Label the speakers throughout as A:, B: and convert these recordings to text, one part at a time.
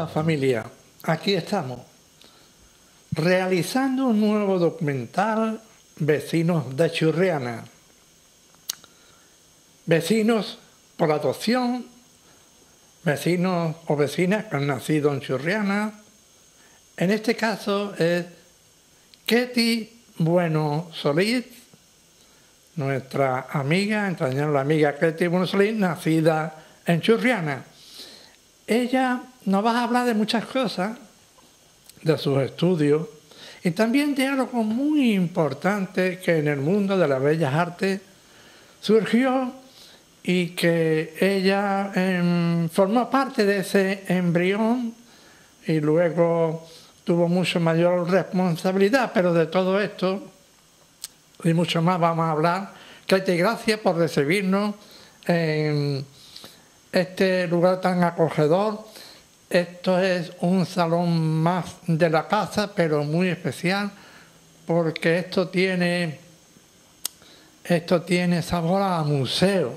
A: Hola familia, aquí estamos, realizando un nuevo documental Vecinos de Churriana. Vecinos por adopción, vecinos o vecinas que han nacido en Churriana. En este caso es Ketty Bueno Solís, nuestra amiga, entrañable amiga Ketty Bueno Solís, nacida en Churriana. Ella nos va a hablar de muchas cosas, de sus estudios y también de algo muy importante que en el mundo de las bellas artes surgió y que ella formó parte de ese embrión y luego tuvo mucho mayor responsabilidad, pero de todo esto y mucho más vamos a hablar. Ketty, gracias por recibirnos en este lugar tan acogedor. Esto es un salón más de la casa, pero muy especial, porque esto tiene sabor a museo.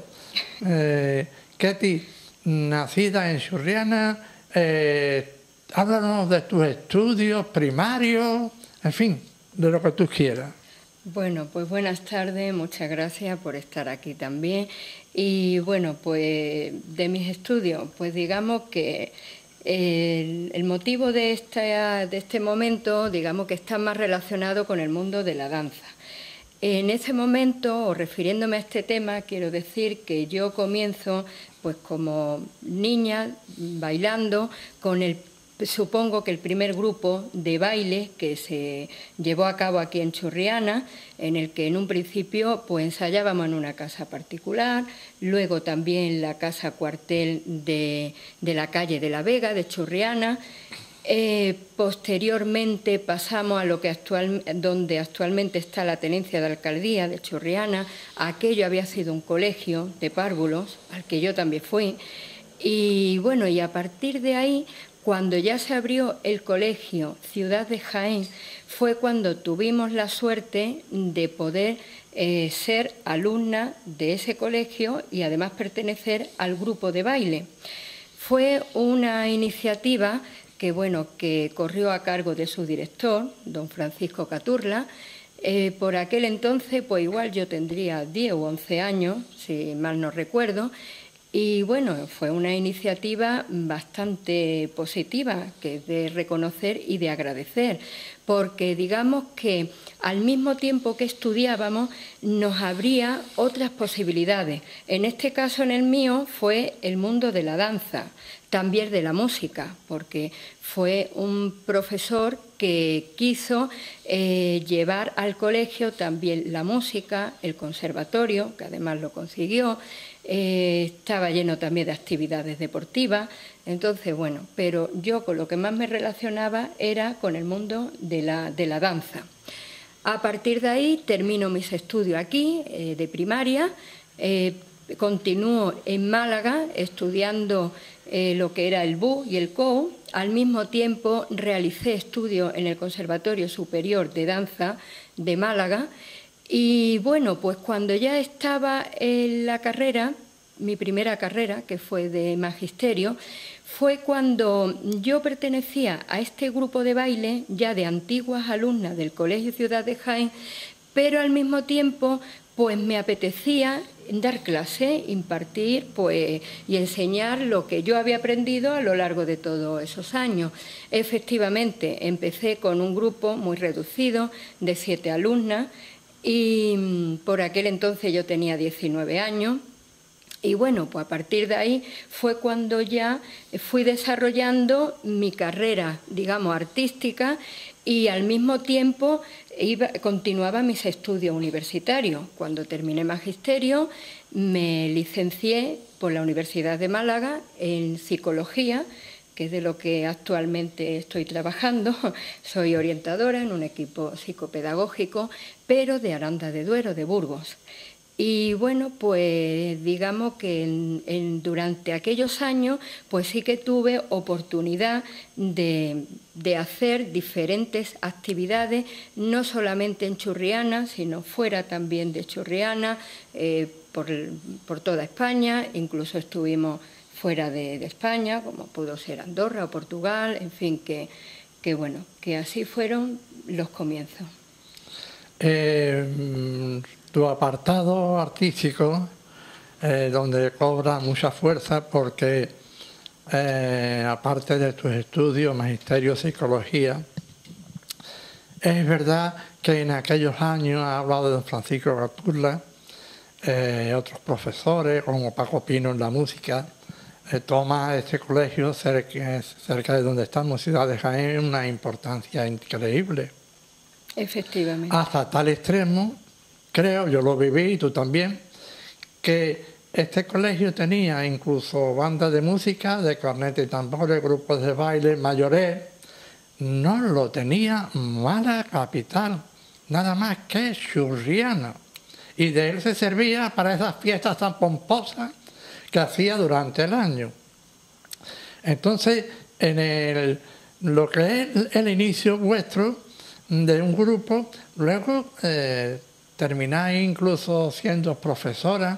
A: Ketty, nacida en Churriana, háblanos de tus estudios primarios, en fin, de lo que tú quieras.
B: Bueno, pues buenas tardes, muchas gracias por estar aquí también. Y bueno, pues de mis estudios, pues digamos que el motivo de este momento, digamos que está más relacionado con el mundo de la danza. En ese momento, o refiriéndome a este tema, quiero decir que yo comienzo pues como niña bailando con supongo que el primer grupo de baile que se llevó a cabo aquí en Churriana, en el que en un principio pues ensayábamos en una casa particular, luego también la casa cuartel de la calle de la Vega, de Churriana. Posteriormente pasamos a lo que donde actualmente está la tenencia de alcaldía de Churriana. Aquello había sido un colegio de párvulos, al que yo también fui. Y bueno, y a partir de ahí, cuando ya se abrió el colegio Ciudad de Jaén, fue cuando tuvimos la suerte de poder ser alumna de ese colegio y además pertenecer al grupo de baile. Fue una iniciativa que corrió a cargo de su director, don Francisco Caturla. Por aquel entonces, pues igual yo tendría 10 u 11 años, si mal no recuerdo. Y bueno, fue una iniciativa bastante positiva, que es de reconocer y de agradecer, porque digamos que al mismo tiempo que estudiábamos nos abría otras posibilidades. En este caso, en el mío, fue el mundo de la danza, también de la música, porque fue un profesor que quiso llevar al colegio también la música, el conservatorio, que además lo consiguió. Estaba lleno también de actividades deportivas. Entonces, bueno, pero yo con lo que más me relacionaba era con el mundo de la danza. A partir de ahí termino mis estudios aquí, de primaria, continúo en Málaga estudiando lo que era el BU y el COU. Al mismo tiempo realicé estudios en el Conservatorio Superior de Danza de Málaga. Y bueno, pues cuando ya estaba en la carrera, mi primera carrera, que fue de magisterio, fue cuando yo pertenecía a este grupo de baile, ya de antiguas alumnas del Colegio Ciudad de Jaén, pero al mismo tiempo pues me apetecía dar clase, impartir pues, y enseñar lo que yo había aprendido a lo largo de todos esos años. Efectivamente, empecé con un grupo muy reducido de 7 alumnas, y por aquel entonces yo tenía 19 años. Y bueno, pues a partir de ahí fue cuando ya fui desarrollando mi carrera, digamos, artística, y al mismo tiempo continuaba mis estudios universitarios. Cuando terminé magisterio, me licencié por la Universidad de Málaga en psicología, que es de lo que actualmente estoy trabajando. Soy orientadora en un equipo psicopedagógico, pero de Aranda de Duero, de Burgos. Y bueno, pues digamos que durante aquellos años pues sí que tuve oportunidad de hacer diferentes actividades, no solamente en Churriana, sino fuera también de Churriana, por toda España. Incluso estuvimos fuera de España, como pudo ser Andorra o Portugal, en fin, que así fueron los comienzos.
A: Tu apartado artístico, donde cobra mucha fuerza porque, aparte de tus estudios, magisterio, psicología, es verdad que en aquellos años, ha hablado de don Francisco Gaturla, otros profesores, como Paco Pino en la música, toma este colegio cerca de donde estamos, Ciudad de Jaén, una importancia increíble.
B: Efectivamente.
A: Hasta tal extremo, creo, yo lo viví y tú también, que este colegio tenía incluso bandas de música, de corneta y tambores, grupos de baile, mayorés. No lo tenía Málaga capital, nada más que Churriana. Y de él se servía para esas fiestas tan pomposas que hacía durante el año. Entonces, en lo que es el inicio vuestro de un grupo, luego termináis incluso siendo profesora,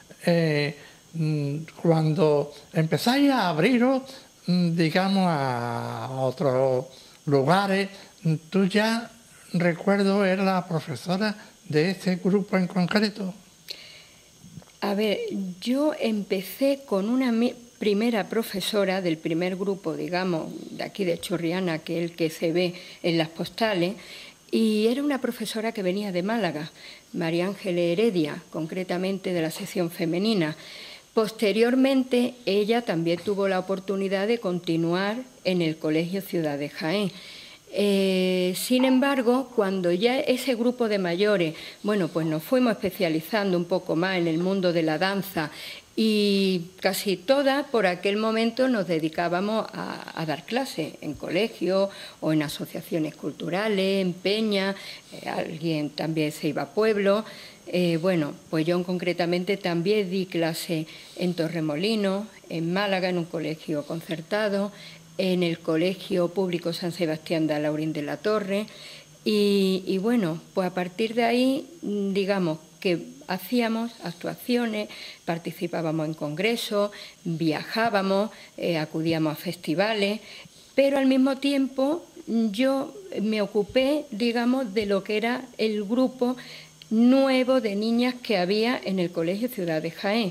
A: cuando empezáis a abriros, digamos, a otros lugares, tú ya, recuerdo, eras la profesora de este grupo en concreto.
B: A ver, yo empecé con una primera profesora del primer grupo, digamos, de aquí de Churriana, que es el que se ve en las postales, y era una profesora que venía de Málaga, María Ángeles Heredia, concretamente de la sección femenina. Posteriormente, ella también tuvo la oportunidad de continuar en el Colegio Ciudad de Jaén. Sin embargo, cuando ya ese grupo de mayores, bueno, pues nos fuimos especializando un poco más en el mundo de la danza y casi todas por aquel momento nos dedicábamos a dar clases en colegios o en asociaciones culturales, en peñas, alguien también se iba a pueblos. Bueno, pues yo concretamente también di clase en Torremolinos, en Málaga, en un colegio concertado, en el Colegio Público San Sebastián de Alhaurín de la Torre y bueno, pues a partir de ahí, digamos que hacíamos actuaciones, participábamos en congresos, viajábamos, acudíamos a festivales, pero al mismo tiempo yo me ocupé, digamos, de lo que era el grupo nuevo de niñas que había en el Colegio Ciudad de Jaén.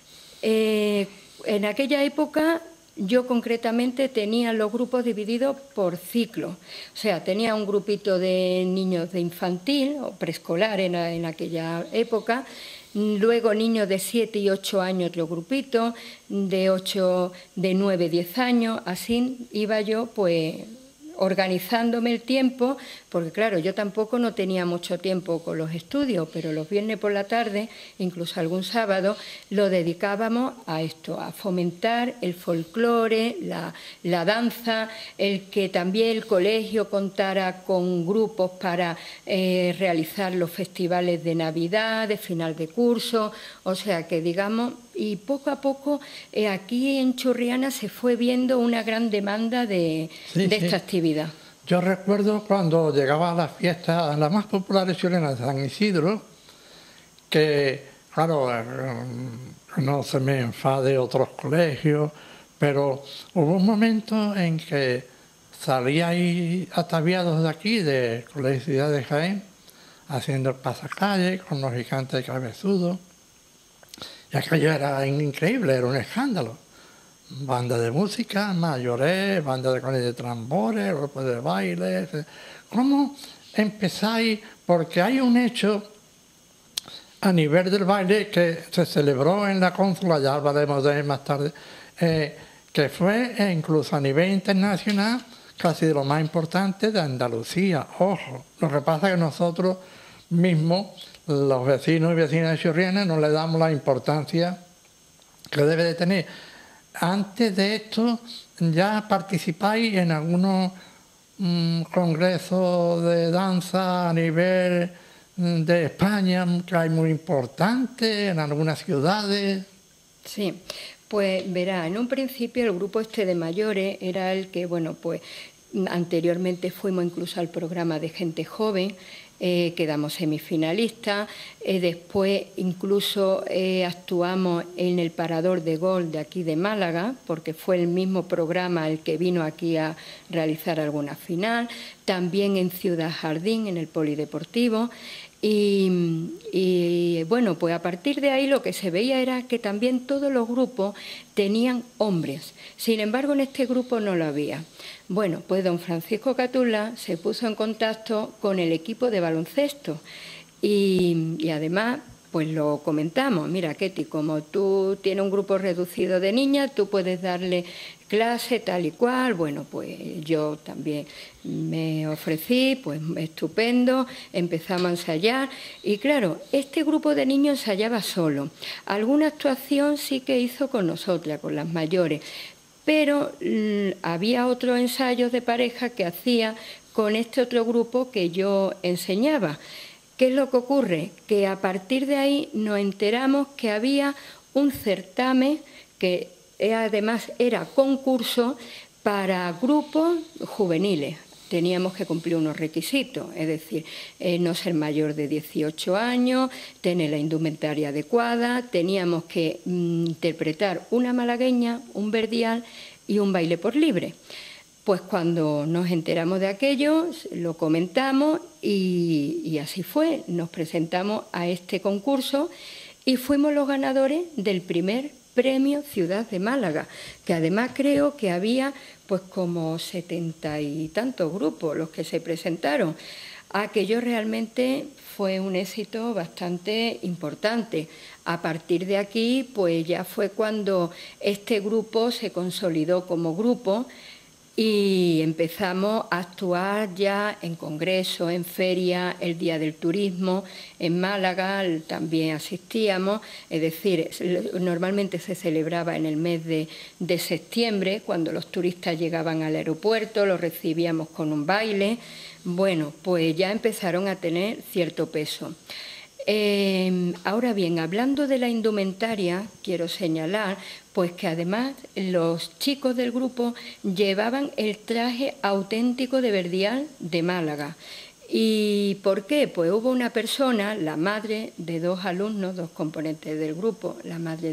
B: En aquella época yo concretamente tenía los grupos divididos por ciclos, o sea, tenía un grupito de niños de infantil o preescolar en aquella época, luego niños de 7 y 8 años otro grupito, de 9, 10 años, así iba yo pues organizándome el tiempo, porque claro, yo tampoco no tenía mucho tiempo con los estudios, pero los viernes por la tarde, incluso algún sábado, lo dedicábamos a esto, a fomentar el folclore, la danza, el que también el colegio contara con grupos para realizar los festivales de Navidad, de final de curso, o sea que digamos, y poco a poco aquí en Churriana se fue viendo una gran demanda de esta actividad.
A: Yo recuerdo cuando llegaba a las fiestas, las más populares churrianas de San Isidro, que, claro, no se me enfade otros colegios, pero hubo un momento en que salíais ataviados de aquí, de Colegio Ciudad de Jaén, haciendo el pasacalle con los gigantes cabezudos, y aquello era increíble, era un escándalo. Banda de música, mayorés, banda de cornetas de tambores, grupos de baile. ¿Cómo empezáis? Porque hay un hecho a nivel del baile que se celebró en la cónsula, ya hablaremos de él más tarde, que fue incluso a nivel internacional casi de lo más importante de Andalucía. Ojo, lo que pasa es que nosotros mismos, los vecinos y vecinas de Churriana, no le damos la importancia que debe de tener. Antes de esto, ¿ya participáis en algunos congresos de danza a nivel de España, que hay muy importantes, en algunas ciudades?
B: Sí, pues verá, en un principio el grupo este de mayores era el que, bueno, pues anteriormente fuimos incluso al programa de gente joven, quedamos semifinalistas. Después incluso actuamos en el Parador de Gol de aquí de Málaga, porque fue el mismo programa el que vino aquí a realizar alguna final. También en Ciudad Jardín, en el Polideportivo. Y bueno, pues a partir de ahí lo que se veía era que también todos los grupos tenían hombres. Sin embargo, en este grupo no lo había. Bueno, pues don Francisco Catula se puso en contacto con el equipo de baloncesto y además pues lo comentamos. Mira, Ketty, como tú tienes un grupo reducido de niñas, tú puedes darle clase tal y cual. Bueno, pues yo también me ofrecí, pues estupendo, empezamos a ensayar y claro, este grupo de niños ensayaba solo. Alguna actuación sí que hizo con nosotras, con las mayores, pero había otros ensayos de pareja que hacía con este otro grupo que yo enseñaba. ¿Qué es lo que ocurre? Que a partir de ahí nos enteramos que había un certamen que además era concurso para grupos juveniles. Teníamos que cumplir unos requisitos, es decir, no ser mayor de 18 años, tener la indumentaria adecuada, teníamos que interpretar una malagueña, un verdial y un baile por libre. Pues cuando nos enteramos de aquello, lo comentamos y así fue. Nos presentamos a este concurso y fuimos los ganadores del primer premio Ciudad de Málaga, que además creo que había pues como 70 y tantos grupos los que se presentaron. Aquello realmente fue un éxito bastante importante. A partir de aquí, pues ya fue cuando este grupo se consolidó como grupo y empezamos a actuar ya en congresos, en ferias, el Día del Turismo, en Málaga también asistíamos, es decir, normalmente se celebraba en el mes de septiembre, cuando los turistas llegaban al aeropuerto, los recibíamos con un baile. Bueno, pues ya empezaron a tener cierto peso. Ahora bien, hablando de la indumentaria, quiero señalar pues que además los chicos del grupo llevaban el traje auténtico de verdial de Málaga. ¿Y por qué? Pues hubo una persona, la madre de dos alumnos, dos componentes del grupo, la madre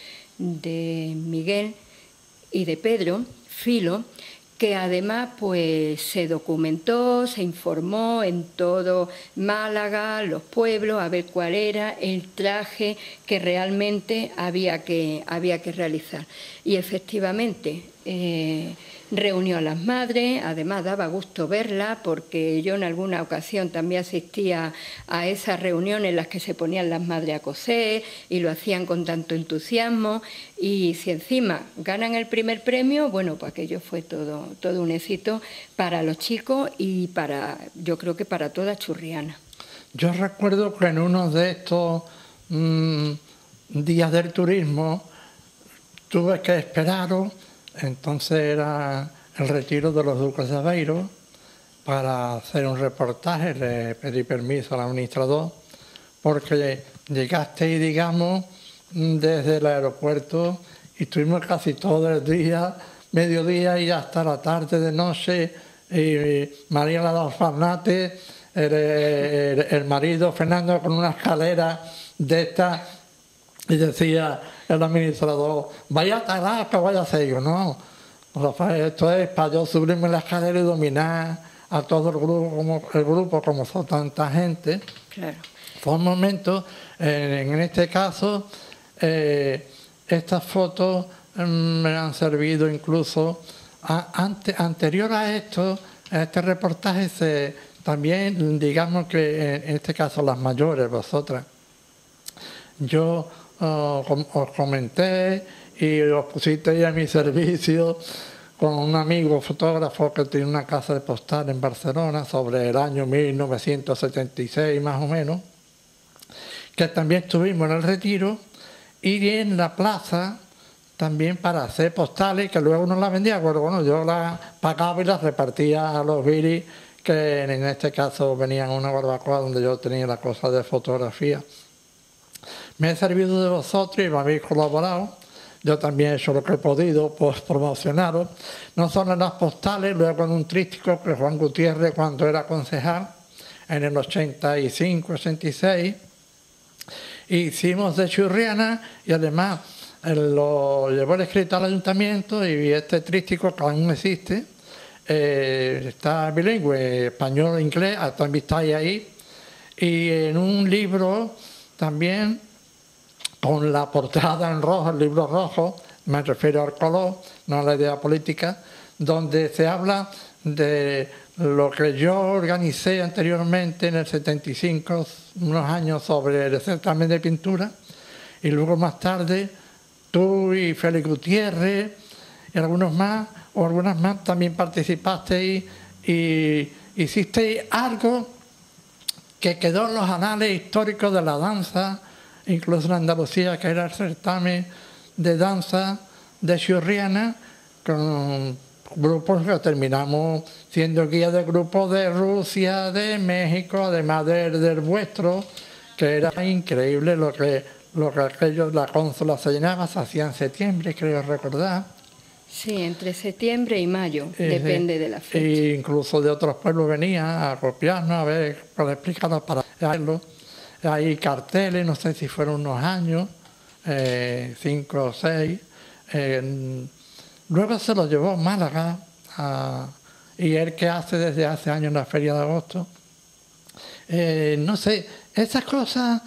B: de Miguel y de Pedro, Filo, que además pues se documentó, se informó en todo Málaga, los pueblos, a ver cuál era el traje que realmente había que realizar. Y efectivamente reunió a las madres, además daba gusto verlas, porque yo en alguna ocasión también asistía a esas reuniones en las que se ponían las madres a coser y lo hacían con tanto entusiasmo, y si encima ganan el primer premio, bueno, pues aquello fue todo un éxito para los chicos y yo creo que para toda Churriana.
A: Yo recuerdo que en uno de estos días del turismo tuve que esperaros. Entonces era el retiro de los Duques de Aveiro para hacer un reportaje. Le pedí permiso al administrador porque llegasteis, digamos, desde el aeropuerto y estuvimos casi todo el día, mediodía y hasta la tarde de noche. Y María Lada Farnate, el marido Fernando, con una escalera de estas, y decía el administrador, vaya a talar, que vaya a hacer. Yo, no, Rafael, esto es para yo subirme la escalera y dominar a todo el grupo como son tanta gente.
B: Claro.
A: Fue un momento, en este caso, estas fotos me han servido incluso anterior a esto, a este reportaje, también digamos que en este caso las mayores, vosotras, yo os comenté y os pusisteis a mi servicio con un amigo fotógrafo que tiene una casa de postal en Barcelona sobre el año 1976 más o menos, que también estuvimos en el retiro y en la plaza también para hacer postales que luego no las vendía, pero bueno, yo las pagaba y las repartía a los guiris que en este caso venían a una barbacoa donde yo tenía la cosa de fotografía. Me he servido de vosotros y me habéis colaborado. Yo también he hecho lo que he podido, pues promocionaros. No solo en las postales, luego en un tríptico que Juan Gutiérrez, cuando era concejal, en el 85-86. Hicimos de Churriana y además lo llevó el escrito al ayuntamiento y este tríptico que aún existe, está bilingüe, español e inglés, también está ahí. Y en un libro también, con la portada en rojo, el libro rojo, me refiero al color, no a la idea política, donde se habla de lo que yo organicé anteriormente en el 75, unos años sobre el certamen de pintura, y luego más tarde tú y Félix Gutiérrez y algunos más, o algunas más, también participasteis y hicisteis algo que quedó en los anales históricos de la danza, incluso en Andalucía, que era el certamen de danza de Churriana, con grupos que terminamos siendo guía de grupos de Rusia, de México, además del vuestro, que era increíble lo que aquello, la consola se llenaba, se hacía en septiembre, creo recordar.
B: Sí, entre septiembre y mayo, depende de la fecha.
A: E incluso de otros pueblos venían a copiarnos, a ver, para explicarnos, para hacerlo. Hay carteles, no sé si fueron unos años, 5 o 6. Luego se lo llevó Málaga, y él que hace desde hace años la Feria de Agosto. No sé, esas cosas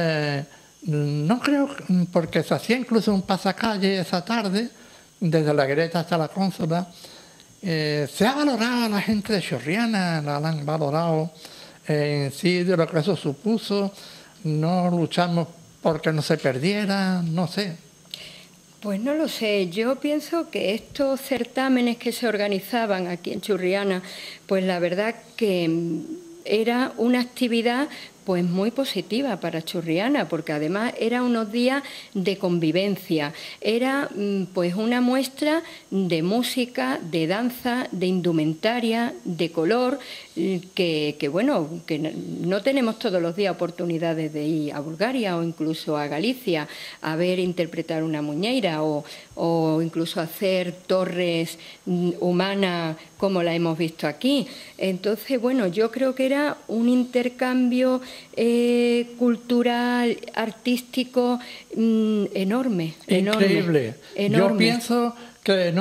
A: no creo, porque se hacía incluso un pasacalle esa tarde, desde la Greta hasta la Consola. Se ha valorado a la gente de Churriana, la han valorado en sí de lo que eso supuso. No luchamos porque no se perdiera, no sé.
B: Pues no lo sé, yo pienso que estos certámenes que se organizaban aquí en Churriana, pues la verdad que era una actividad pues muy positiva para Churriana, porque además era unos días de convivencia, era pues una muestra de música, de danza, de indumentaria, de color, que bueno, que no tenemos todos los días oportunidades de ir a Bulgaria o incluso a Galicia a ver interpretar una muñeira o incluso hacer torres humanas como la hemos visto aquí. Entonces, bueno, yo creo que era un intercambio cultural, artístico enorme.
A: Increíble.
B: Enorme.
A: Yo pienso que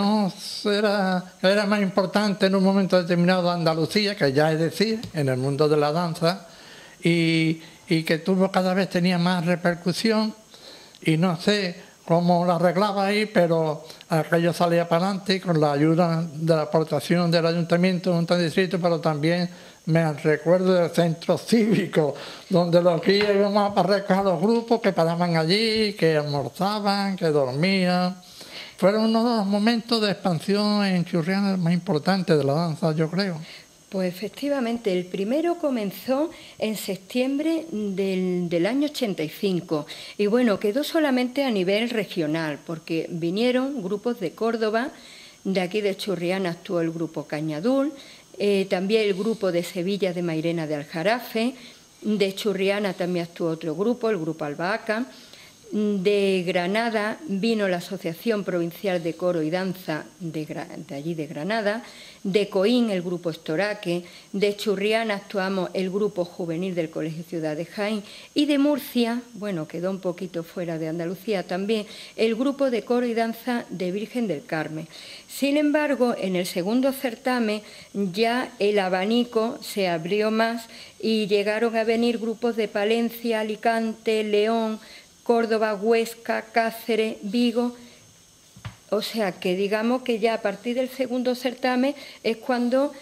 A: era más importante en un momento determinado Andalucía, que ya es decir, en el mundo de la danza, y que cada vez tenía más repercusión, y no sé cómo lo arreglaba ahí, pero aquello salía para adelante con la ayuda de la aportación del ayuntamiento, Junta de Distrito, pero también me recuerdo del centro cívico, donde los guías íbamos a recoger a los grupos que paraban allí, que almorzaban, que dormían. Fueron uno de los momentos de expansión en Churriana más importantes de la danza, yo creo.
B: Pues efectivamente, el primero comenzó en septiembre del año 85 y bueno, quedó solamente a nivel regional porque vinieron grupos de Córdoba, de aquí de Churriana actuó el grupo Cañadul, también el grupo de Sevilla de Mairena de Aljarafe, de Churriana también actuó otro grupo, el grupo Albahaca. De Granada vino la Asociación Provincial de Coro y Danza de allí de Granada, de Coín el grupo Estoraque, de Churriana actuamos el grupo juvenil del Colegio Ciudad de Jaén y de Murcia, bueno, quedó un poquito fuera de Andalucía también, el grupo de coro y danza de Virgen del Carmen. Sin embargo, en el segundo certamen ya el abanico se abrió más y llegaron a venir grupos de Palencia, Alicante, León, Córdoba, Huesca, Cáceres, Vigo. O sea, que digamos que ya a partir del segundo certamen es cuando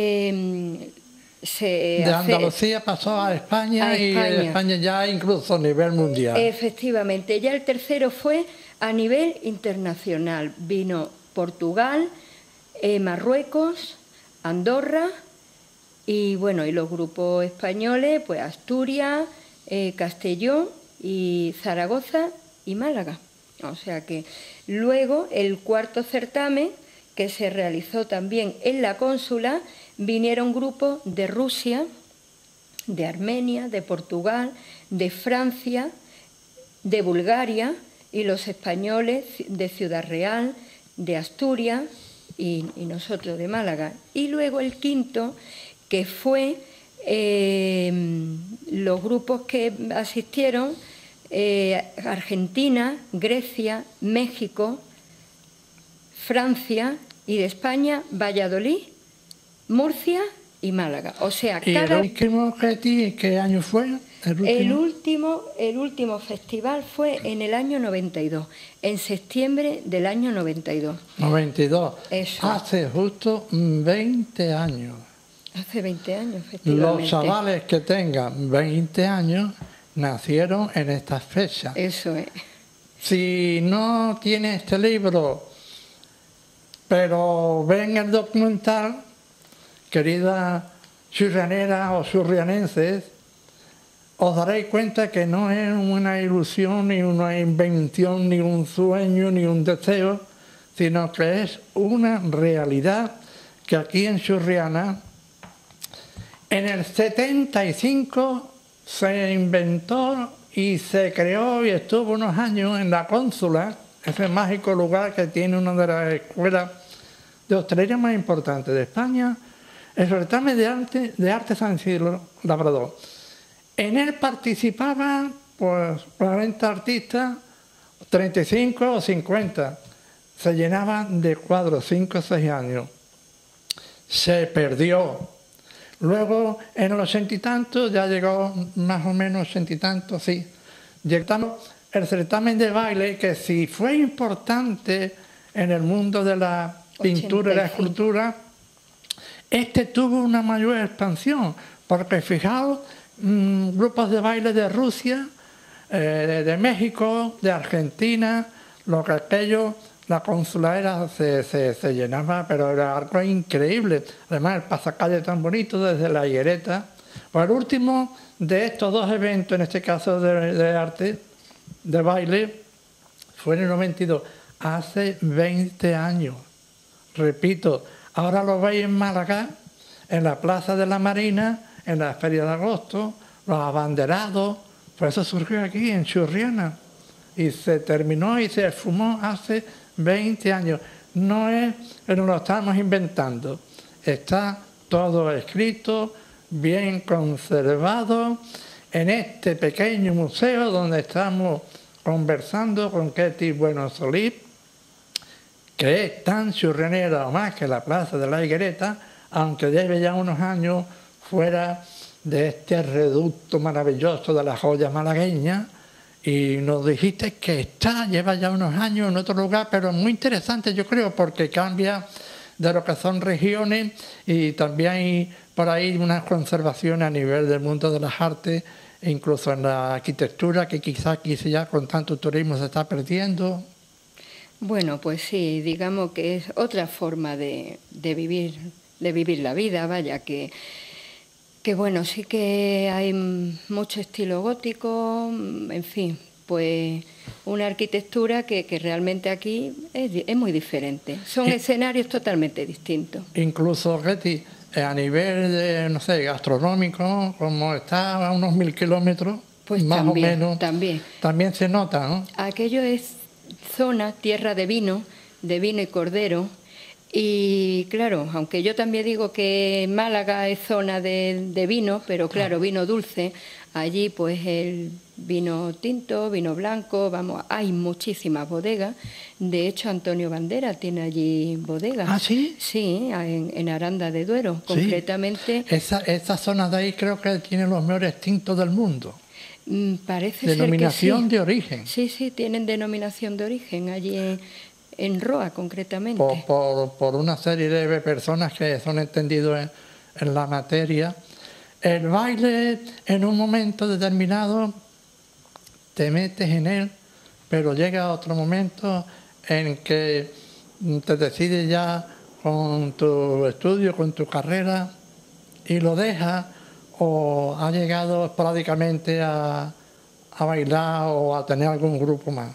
A: de Andalucía pasó a España, y en España ya incluso a nivel mundial.
B: Efectivamente, ya el tercero fue a nivel internacional. Vino Portugal, Marruecos, Andorra y bueno, y los grupos españoles, pues Asturias, Castellón y Zaragoza y Málaga. O sea que luego el cuarto certamen, que se realizó también en la Cónsula, vinieron grupos de Rusia, de Armenia, de Portugal, de Francia, de Bulgaria y los españoles de Ciudad Real, de Asturias y nosotros de Málaga. Y luego el quinto, que fue Los grupos que asistieron, Argentina, Grecia, México, Francia y de España, Valladolid, Murcia y Málaga. O sea,
A: ¿Y el último qué año fue?
B: El último festival fue en el año 92, en septiembre del año 92.
A: 92.
B: Eso.
A: Hace justo 20 años.
B: Hace 20 años, efectivamente.
A: Los chavales que tengan 20 años nacieron en estas fechas.
B: Eso es.
A: Si no tiene este libro, pero ven el documental, querida churrianera o churrianenses, os daréis cuenta que no es una ilusión, ni una invención, ni un sueño, ni un deseo, sino que es una realidad que aquí en Churriana, en el 75 se inventó y se creó y estuvo unos años en la Cónsula, ese mágico lugar que tiene una de las escuelas de hostelería más importantes de España, el certamen de arte San Isidro Labrador. En él participaban pues 40 artistas, 35 o 50. Se llenaban de cuadros, 5 o 6 años. Se perdió. Luego, en los 80 y tantos, ya llegó más o menos 80 y tantos, sí. Llegamos el certamen de baile, que sí fue importante en el mundo de la pintura y la escultura, este tuvo una mayor expansión, porque fijaos, grupos de baile de Rusia, de México, de Argentina, lo que aquello, la consuladera se llenaba, pero era algo increíble. Además, el pasacalle tan bonito desde la Higuereta. Pues el último de estos dos eventos, en este caso de arte, de baile, fue en el 92, hace 20 años. Repito, ahora lo veis en Málaga, en la Plaza de la Marina, en la Feria de Agosto, los abanderados, pues eso surgió aquí en Churriana y se terminó y se esfumó hace 20 años. No es que nos lo estamos inventando, está todo escrito, bien conservado, en este pequeño museo donde estamos conversando con Ketty Bueno Solís, que es tan churrianera o más que la Plaza de la Higuereta, aunque lleve ya unos años fuera de este reducto maravilloso de las joyas malagueñas, y nos dijiste que lleva ya unos años en otro lugar, pero muy interesante yo creo, porque cambia de lo que son regiones y también hay por ahí una conservación a nivel del mundo de las artes, e incluso en la arquitectura, que quizás aquí ya con tanto turismo se está perdiendo.
B: Bueno, pues sí, digamos que es otra forma de vivir la vida, vaya, que bueno, sí que hay mucho estilo gótico, en fin, pues una arquitectura que realmente aquí es muy diferente. Son escenarios totalmente distintos.
A: Incluso, Ketty, a nivel de, no sé, gastronómico, como está a unos 1000 kilómetros,
B: pues
A: más
B: también,
A: o menos, también se nota, ¿no?
B: Aquello es zona, tierra de vino y cordero. Y claro, aunque yo también digo que Málaga es zona de vino, pero claro, vino dulce, allí pues el vino tinto, vino blanco, vamos, hay muchísimas bodegas. De hecho, Antonio Bandera tiene allí bodegas.
A: ¿Ah, sí?
B: Sí, en Aranda de Duero, sí. Concretamente.
A: Esa zona de ahí creo que tiene los mejores tintos del mundo.
B: Parece
A: denominación
B: ser que sí.
A: De origen.
B: Sí, tienen denominación de origen allí en Roa, concretamente.
A: Por una serie de personas que son entendidos en la materia. El baile, en un momento determinado, te metes en él, pero llega otro momento en que te decides ya con tu estudio, con tu carrera, y lo dejas, o has llegado esporádicamente a bailar o a tener algún grupo más.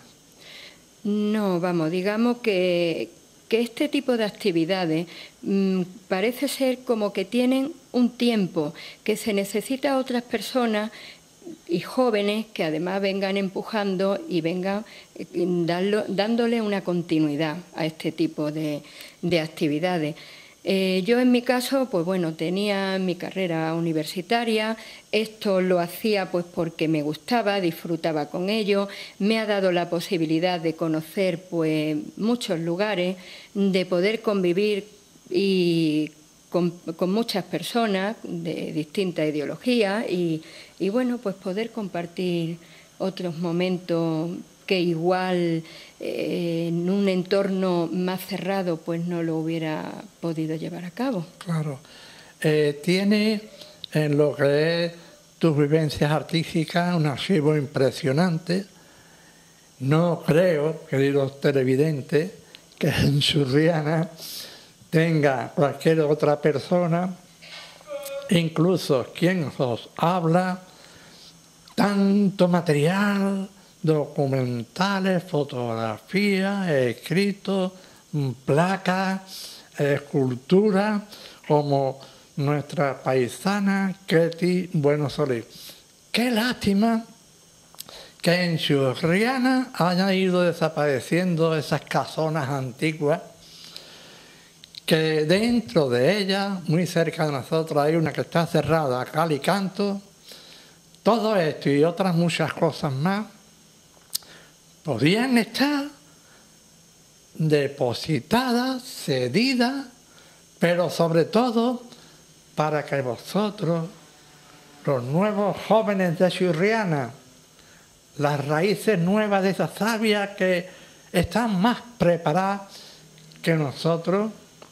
B: No, vamos, digamos que este tipo de actividades parece ser como que tienen un tiempo, que se necesita a otras personas y jóvenes que además vengan empujando y vengan dándole una continuidad a este tipo de actividades. Yo en mi caso, pues bueno, tenía mi carrera universitaria, esto lo hacía pues porque me gustaba, disfrutaba con ello, me ha dado la posibilidad de conocer pues muchos lugares, de poder convivir y con muchas personas de distintas ideologías y bueno, pues poder compartir otros momentos que igual en un entorno más cerrado pues no lo hubiera podido llevar a cabo.
A: Claro. Tiene en lo que es tus vivencias artísticas un archivo impresionante. No creo, queridos televidentes, que en Churriana tenga cualquier otra persona, incluso quien os habla, tanto material, documentales, fotografías, escritos, placas, esculturas, como nuestra paisana Ketty Bueno Solís. Qué lástima que en Churriana hayan ido desapareciendo esas casonas antiguas, que dentro de ellas, muy cerca de nosotros, hay una que está cerrada a cal y canto. Todo esto y otras muchas cosas más podían estar depositadas, cedidas, pero sobre todo para que vosotros, los nuevos jóvenes de Churriana, las raíces nuevas de esa savia que están más preparadas que nosotros,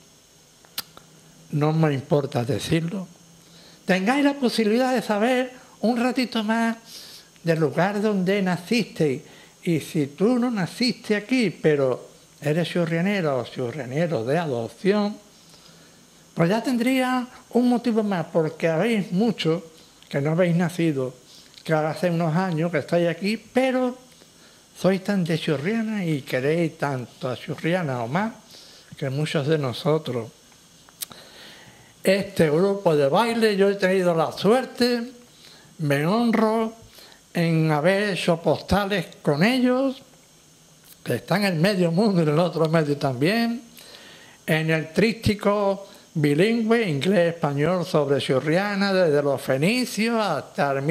A: no me importa decirlo, tengáis la posibilidad de saber un ratito más del lugar donde nacisteis. Y si tú no naciste aquí, pero eres churrianero o churrianero de adopción, pues ya tendría un motivo más, porque habéis muchos que no habéis nacido, que hace unos años que estáis aquí, pero sois tan de Churriana y queréis tanto a Churriana o más que muchos de nosotros. Este grupo de baile, yo he tenido la suerte, me honro en haber hecho postales con ellos, que están en el medio mundo y en el otro medio también, en el tríptico bilingüe, inglés-español sobre Churriana, desde los fenicios hasta el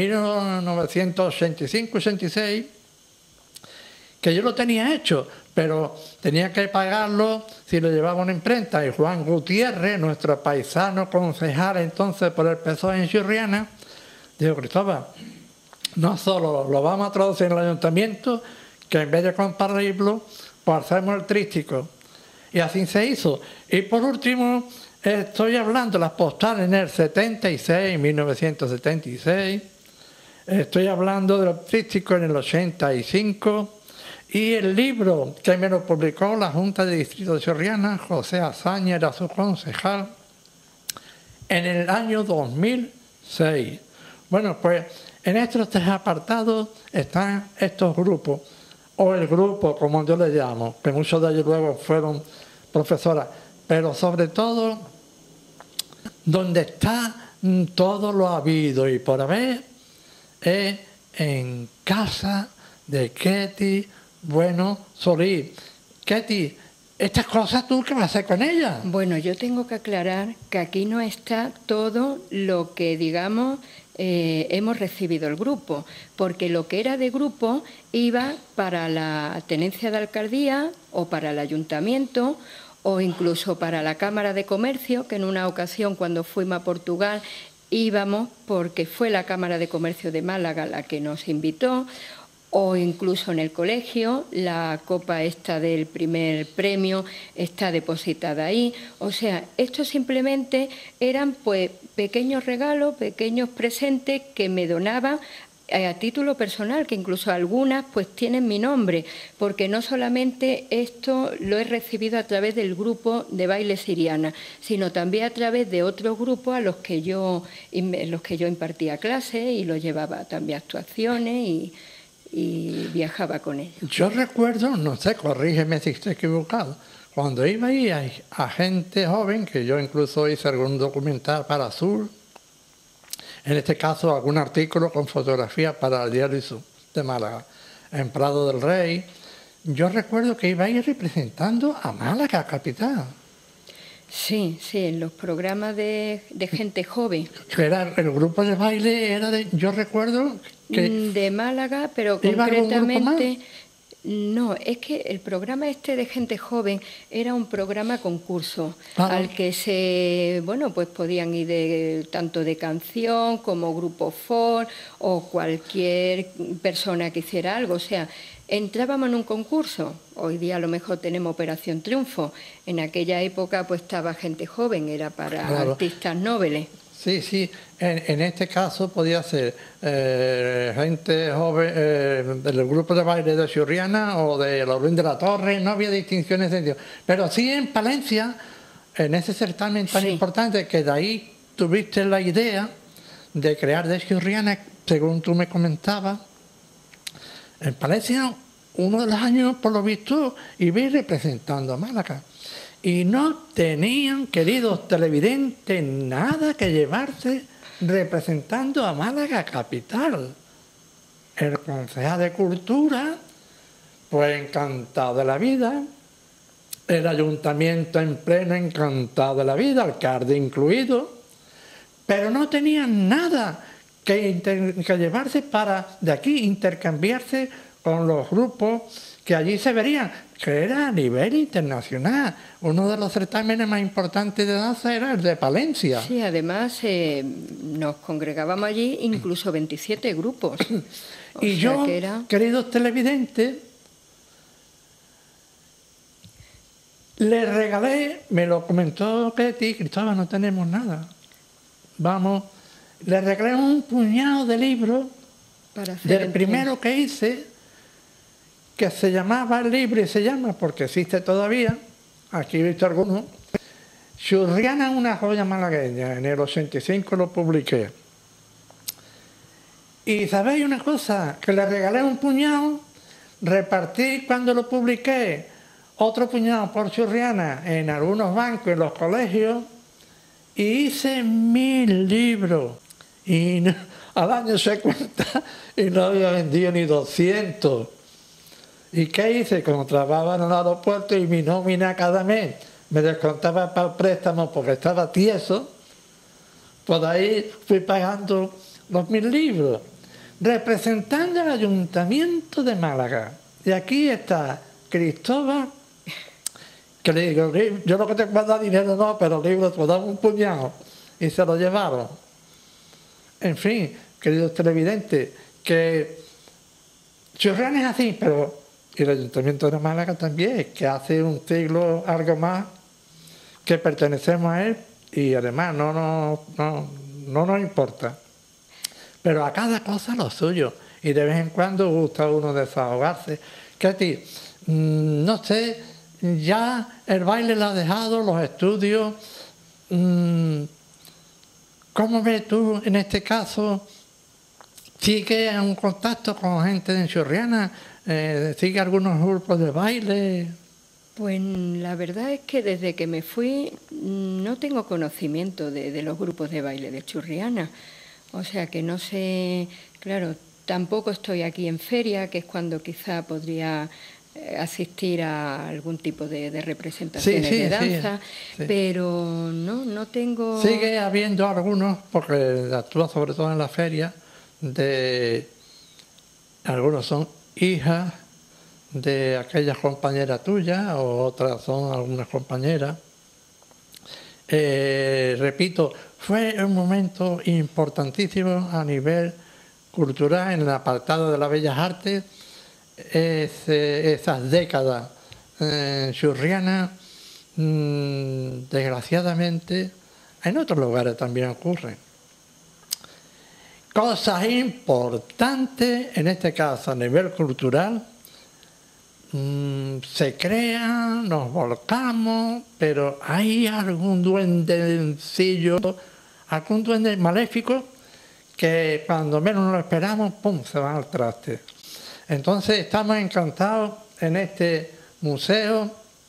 A: 1985-86, que yo lo tenía hecho, pero tenía que pagarlo si lo llevaba una imprenta. Y Juan Gutiérrez, nuestro paisano concejal entonces por el PSOE en Churriana, dijo: Cristóbal, no solo lo vamos a traducir en el ayuntamiento, que en vez de compartirlo, pues hacemos el tríptico. Y así se hizo. Y por último, estoy hablando de las postales en el 76, 1976. Estoy hablando del tríptico en el 85. Y el libro que me lo publicó la Junta de Distrito de Churriana, José Azaña era su concejal, en el año 2006. Bueno, pues en estos tres apartados están estos grupos, o el grupo, como yo le llamo, que muchos de ellos luego fueron profesoras, pero sobre todo donde está todo lo habido y por haber es en casa de Ketty Bueno Solís. Ketty, ¿estas cosas tú qué vas a hacer con ellas?
B: Bueno, yo tengo que aclarar que aquí no está todo lo que, digamos, hemos recibido el grupo, porque lo que era de grupo iba para la tenencia de alcaldía o para el ayuntamiento o incluso para la Cámara de Comercio, que en una ocasión cuando fuimos a Portugal íbamos porque fue la Cámara de Comercio de Málaga la que nos invitó, o incluso en el colegio, la copa esta del primer premio está depositada ahí. O sea, esto simplemente eran pues pequeños regalos, pequeños presentes que me donaban a título personal, que incluso algunas pues tienen mi nombre, porque no solamente esto lo he recibido a través del grupo de baile Siriana, sino también a través de otros grupos a los que yo impartía clases y los llevaba también a actuaciones y viajaba con ellos.
A: Yo recuerdo, no sé, corrígeme si estoy equivocado, cuando iba ahí a gente joven, que yo incluso hice algún documental para Azul, en este caso algún artículo con fotografía para el Diario Sur de Málaga, en Prado del Rey, yo recuerdo que iba a ir representando a Málaga, capital.
B: Sí, sí, en los programas de gente joven.
A: El grupo de baile era de... Yo recuerdo que...
B: De Málaga, pero
A: ¿Iba algún grupo más?
B: concretamente... No, es que el programa este de gente joven era un programa concurso al que pues podían ir tanto de canción como grupo folk o cualquier persona que hiciera algo. O sea, entrábamos en un concurso. Hoy día a lo mejor tenemos Operación Triunfo. En aquella época pues estaba gente joven, era para artistas nobles.
A: Sí, sí. En este caso podía ser gente joven del grupo de baile de Churriana o de los Ruin de la Torre, no había distinciones de Dios. Pero sí en Palencia, en ese certamen tan importante, que de ahí tuviste la idea de crear de Churriana, según tú me comentabas, en Palencia, uno de los años, por lo visto, iba representando a Málaga. Y no tenían, queridos televidentes, nada que llevarse representando a Málaga capital. El concejal de Cultura, pues encantado de la vida. El ayuntamiento en pleno encantado de la vida, alcalde incluido. Pero no tenían nada que llevarse para de aquí, intercambiarse con los grupos que allí se verían, que era a nivel internacional. Uno de los certámenes más importantes de danza era el de Palencia.
B: Sí, además nos congregábamos allí incluso 27 grupos.
A: Y yo, queridos televidentes, le regalé, me lo comentó Ketty, Cristóbal, no tenemos nada. Vamos, le regalé un puñado de libros del primero que hice, que se llamaba el libro, y se llama, porque existe todavía, aquí he visto algunos, Churriana, una joya malagueña. En el 85 lo publiqué. Y ¿sabéis una cosa? Que le regalé un puñado, repartí cuando lo publiqué otro puñado por Churriana en algunos bancos, en los colegios, y hice 1000 libros. Y no, al año se cuenta y no había vendido ni 200. ¿Y qué hice? Como trabajaba en el aeropuerto y mi nómina cada mes me descontaba para el préstamo porque estaba tieso, pues ahí fui pagando los 1000 libros, representando al Ayuntamiento de Málaga. Y aquí está Cristóbal, que le digo, yo lo que te puedo dar dinero no, pero libros te dan un puñado, y se lo llevaron. En fin, queridos televidentes, que Churriana es así, pero... Y el Ayuntamiento de Málaga también, que hace un siglo algo más que pertenecemos a él y además no nos importa. Pero a cada cosa lo suyo. Y de vez en cuando gusta uno desahogarse. Ketty, no sé, ya el baile lo ha dejado, los estudios. ¿Cómo ves tú en este caso? ¿Sigue en contacto con gente de Churriana? ¿Sigue algunos grupos de baile?
B: Pues la verdad es que desde que me fui no tengo conocimiento de los grupos de baile de Churriana. O sea que no sé, claro, tampoco estoy aquí en feria, que es cuando quizá podría asistir a algún tipo de representaciones de danza, pero no tengo...
A: Sigue habiendo algunos, porque actúa sobre todo en la feria, algunos son hijas de aquellas compañeras tuyas o otras son algunas compañeras. Repito, fue un momento importantísimo a nivel cultural en el apartado de las bellas artes. Esas décadas churrianas, desgraciadamente, en otros lugares también ocurren. Cosas importantes, en este caso a nivel cultural, se crean, nos volcamos, pero hay algún duendecillo, algún duende maléfico que cuando menos lo esperamos, ¡pum!, se va al traste. Entonces estamos encantados en este museo.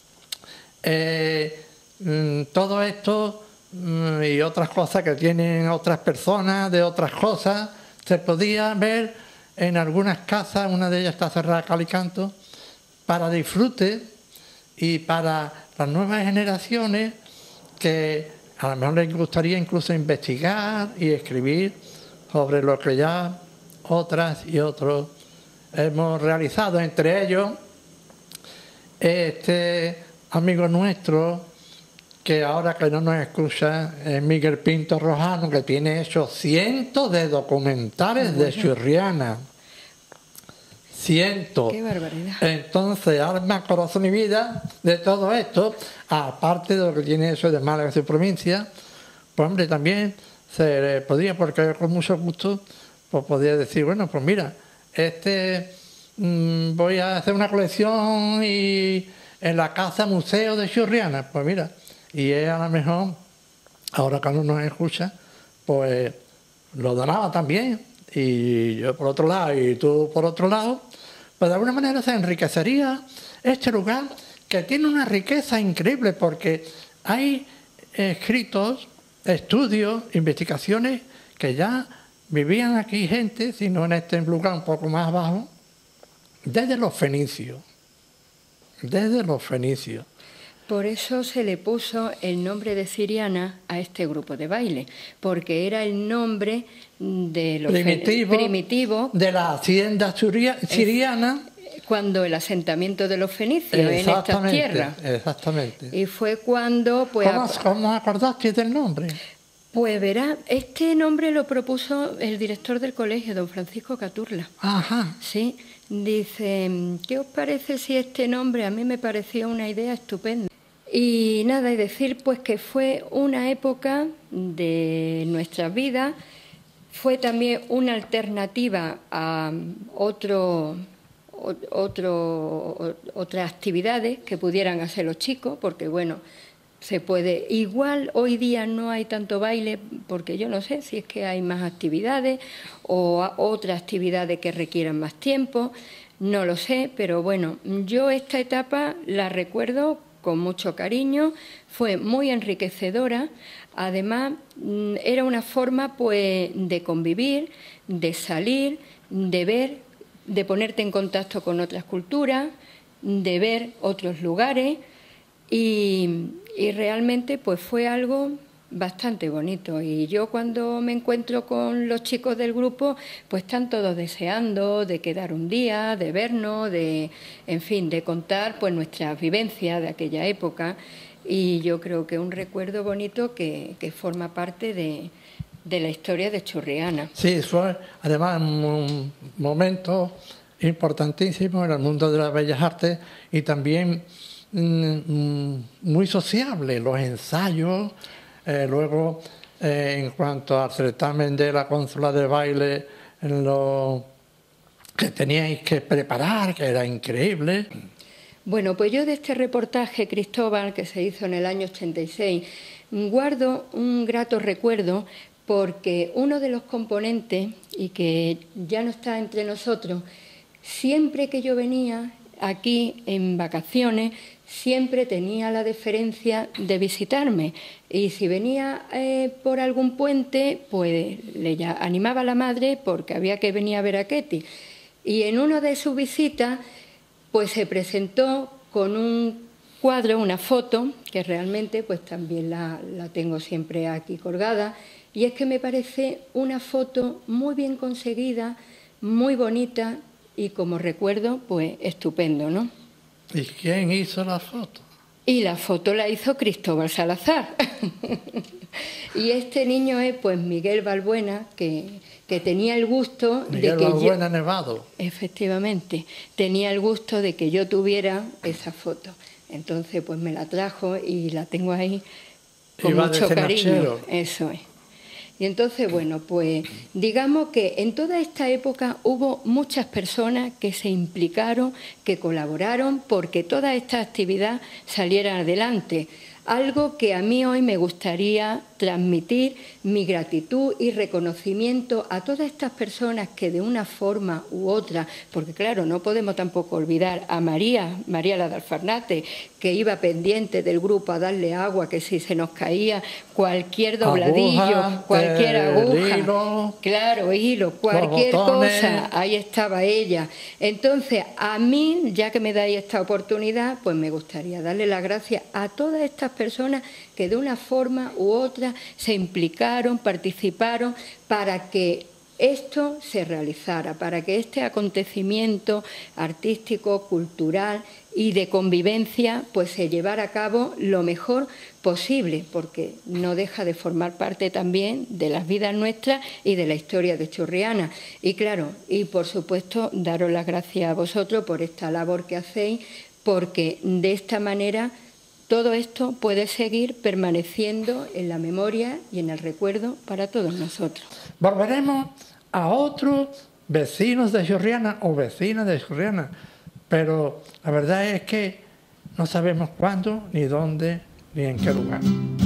A: Todo esto y otras cosas que tienen otras personas de otras cosas se podía ver en algunas casas. Una de ellas está cerrada, cal y canto, para disfrute y para las nuevas generaciones que a lo mejor les gustaría incluso investigar y escribir sobre lo que ya otras y otros hemos realizado. Entre ellos, este amigo nuestro, que ahora que no nos escucha, es Miguel Pinto Rojano, que tiene hecho cientos de documentales de Churriana. Cientos.
B: ¡Qué barbaridad!
A: Entonces, alma, corazón y vida de todo esto, aparte de lo que tiene eso de Málaga y su provincia, pues hombre, también se le podría, porque con mucho gusto, pues podría decir, bueno, pues mira, voy a hacer una colección y en la casa museo de Churriana, pues mira, y él a lo mejor, ahora que no nos escucha, pues lo donaba también, y yo por otro lado, y tú por otro lado, pues de alguna manera se enriquecería este lugar, que tiene una riqueza increíble, porque hay escritos, estudios, investigaciones, que ya vivían aquí gente, sino en este lugar un poco más abajo, desde los fenicios. Desde los fenicios.
B: Por eso se le puso el nombre de Ciriana a este grupo de baile, porque era el nombre de los
A: primitivo de la hacienda siriana,
B: cuando el asentamiento de los fenicios en estas tierras.
A: Exactamente.
B: Y fue cuando... Pues,
A: ¿Cómo acordaste del nombre?
B: Pues verá, este nombre lo propuso el director del colegio, don Francisco Caturla.
A: Ajá.
B: Sí, dice, ¿qué os parece si este nombre? A mí me pareció una idea estupenda. Y nada, y decir pues que fue una época de nuestras vidas, fue también una alternativa a otras actividades que pudieran hacer los chicos, porque bueno, se puede, igual hoy día no hay tanto baile, porque yo no sé si es que hay más actividades o otras actividades que requieran más tiempo, no lo sé, pero bueno, yo esta etapa la recuerdo con mucho cariño, fue muy enriquecedora, además era una forma pues de convivir, de salir, de ver, de ponerte en contacto con otras culturas, de ver otros lugares y realmente pues fue algo bastante bonito. Y yo cuando me encuentro con los chicos del grupo, pues están todos deseando de quedar un día, de vernos, en fin, de contar pues nuestras vivencias de aquella época. Y yo creo que es un recuerdo bonito que forma parte de la historia de Churriana.
A: Sí, fue además un momento importantísimo en el mundo de las bellas artes y también muy sociable, los ensayos, luego en cuanto al certamen de la consola de baile, lo que teníais que preparar, que era increíble.
B: Bueno, pues yo de este reportaje, Cristóbal, que se hizo en el año 86, guardo un grato recuerdo porque uno de los componentes, y que ya no está entre nosotros, siempre que yo venía aquí en vacaciones, siempre tenía la deferencia de visitarme. Y si venía por algún puente, pues le animaba a la madre porque había que venir a ver a Ketty. Y en una de sus visitas, pues se presentó con un cuadro, una foto, que realmente pues también la tengo siempre aquí colgada, y es que me parece una foto muy bien conseguida, muy bonita y como recuerdo, pues estupendo, ¿no?
A: ¿Y quién hizo la foto?
B: Y la foto la hizo Cristóbal Salazar. Y este niño es pues Miguel Balbuena, que tenía el gusto
A: Miguel
B: de que
A: Balbuena Nevado.
B: Efectivamente, tenía el gusto de que yo tuviera esa foto. Entonces pues me la trajo y la tengo ahí con mucho cariño. Eso es. Y entonces, bueno, pues digamos que en toda esta época hubo muchas personas que se implicaron, que colaboraron porque toda esta actividad saliera adelante. Algo que a mí hoy me gustaría transmitir mi gratitud y reconocimiento a todas estas personas que de una forma u otra, porque claro, no podemos tampoco olvidar a María la de Alfarnate, que iba pendiente del grupo a darle agua, que si se nos caía cualquier dobladillo, cualquier aguja, hilo, cualquier cosa, ahí estaba ella. Entonces, a mí, ya que me dais esta oportunidad, pues me gustaría darle las gracias a todas estas personas que de una forma u otra se implicaron, participaron para que esto se realizara, para que este acontecimiento artístico, cultural y de convivencia pues se llevara a cabo lo mejor posible, porque no deja de formar parte también de las vidas nuestras y de la historia de Churriana. Y claro, y por supuesto daros las gracias a vosotros por esta labor que hacéis, porque de esta manera todo esto puede seguir permaneciendo en la memoria y en el recuerdo para todos nosotros.
A: Volveremos a otros vecinos de Churriana o vecinas de Churriana, pero la verdad es que no sabemos cuándo, ni dónde, ni en qué lugar.